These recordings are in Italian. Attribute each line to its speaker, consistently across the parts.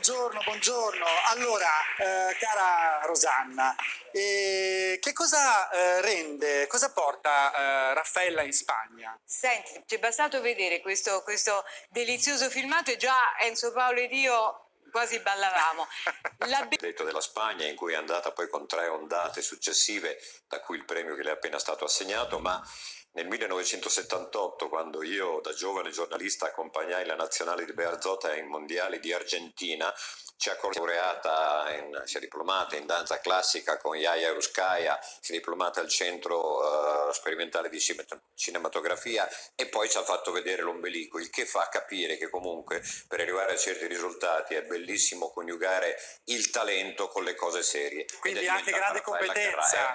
Speaker 1: buongiorno, buongiorno. Allora, cara Rosanna, che cosa cosa porta Raffaella in Spagna?
Speaker 2: Senti, ci è bastato vedere questo delizioso filmato e già Enzo Paolo ed io quasi ballavamo.
Speaker 3: Detto della Spagna, in cui è andata poi con 3 ondate successive, da cui il premio che le è appena stato assegnato, ma nel 1978, quando io da giovane giornalista accompagnai la nazionale di Bearzot ai mondiali di Argentina, si è si è diplomata in danza classica con Yaya Ruskaya, si è diplomata al centro sperimentale di cinematografia e poi ci ha fatto vedere l'ombelico, il che fa capire che comunque per arrivare a certi risultati è bellissimo coniugare il talento con le cose serie.
Speaker 1: Quindi anche grande competenza.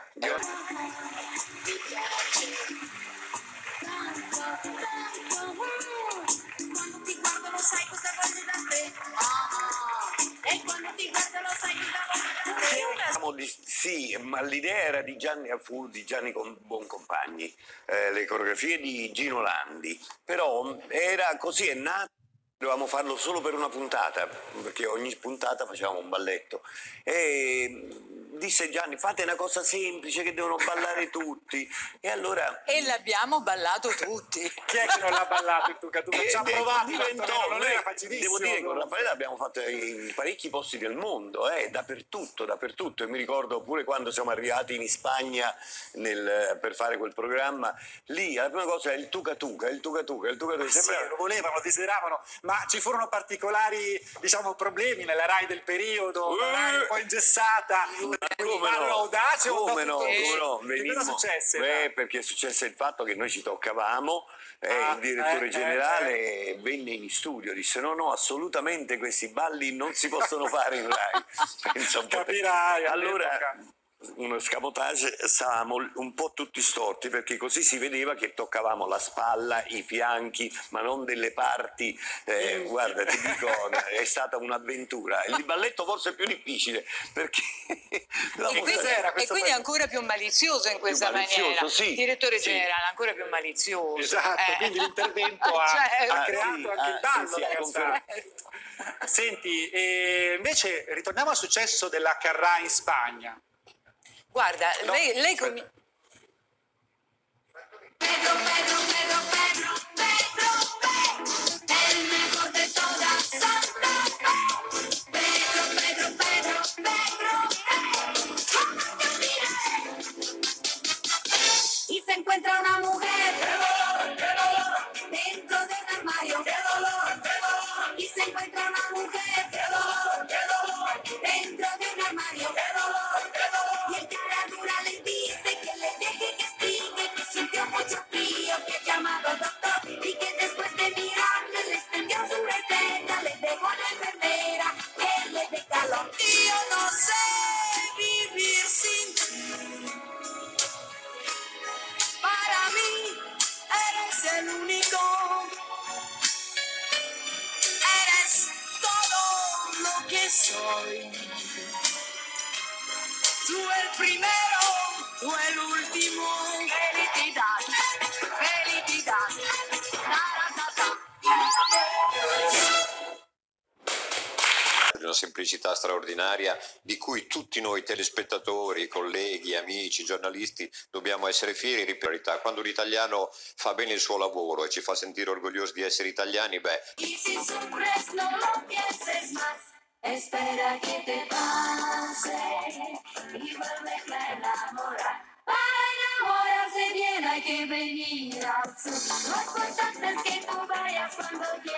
Speaker 4: Quando ti guardo lo sai cosa voglio da te. E quando ti guardo lo sai cosa voglio da te.
Speaker 5: Sì, ma l'idea era di Gianni Boncompagni, le coreografie di Gino Landi, però era così, è nato. Dovevamo farlo solo per una puntata, perché ogni puntata facevamo un balletto. E disse Gianni, fate una cosa semplice che devono ballare tutti. E allora...
Speaker 2: E l'abbiamo ballato tutti.
Speaker 1: Chi è che non l'ha ballato il Tuca-Tuca? Ci ha provato, non era facilissimo.
Speaker 5: Devo dire che con Raffaella abbiamo fatto in parecchi posti del mondo, dappertutto. E mi ricordo pure quando siamo arrivati in Spagna per fare quel programma, lì la prima cosa è il Tuca-Tuca.
Speaker 1: Sì, lo volevano, desideravano, ma ci furono particolari, problemi nella Rai del periodo, una Rai un po' ingessata, audace o
Speaker 5: come no,
Speaker 1: che cosa successe?
Speaker 5: Perché successe il fatto che noi ci toccavamo, il direttore generale venne in studio, disse no, assolutamente questi balli non si possono fare in Rai.
Speaker 1: Capirai,
Speaker 5: allora uno scamotage, stavamo un po' tutti storti perché così si vedeva che toccavamo la spalla, i fianchi, ma non delle parti. Guarda, ti dico, è stata un'avventura. Il balletto forse è più difficile perché
Speaker 2: e quindi è ancora più malizioso in questa maniera.
Speaker 5: Sì,
Speaker 2: il direttore generale ancora più malizioso.
Speaker 1: Esatto, quindi l'intervento ha creato anche il ballo. Senti, invece ritorniamo al successo della Carrà in Spagna.
Speaker 2: Guarda,
Speaker 1: no,
Speaker 2: lei
Speaker 4: Pedro, el mejor de todas Santa Fe. Pedro, ¿cómo te olvidé? Y se encuentra una mujer, dentro de un armario, y se encuentra una mujer, dentro de un armario, y el cara dura le dice que le deje que explique que sintió mucho frío, que ha llamado al doctor y que después de mirarle le extendió su receta, le dejó a la enfermera que le dé calor. Y yo no sé vivir sin ti. Para mí eres el único. Eres todo lo que soy. Tú el primero, tú el último. Felicidad, felicidad.
Speaker 3: Una semplicità straordinaria di cui tutti noi telespettatori, colleghi, amici, giornalisti dobbiamo essere fieri. Quando un italiano fa bene il suo lavoro e ci fa sentire orgogliosi di essere italiani,
Speaker 4: Y si sufres no lo pienses más, espera que te pase y vuelve a enamorar. Para enamorarse bien hay que venir al sur. Lo importante es que tú vayas cuando quieras.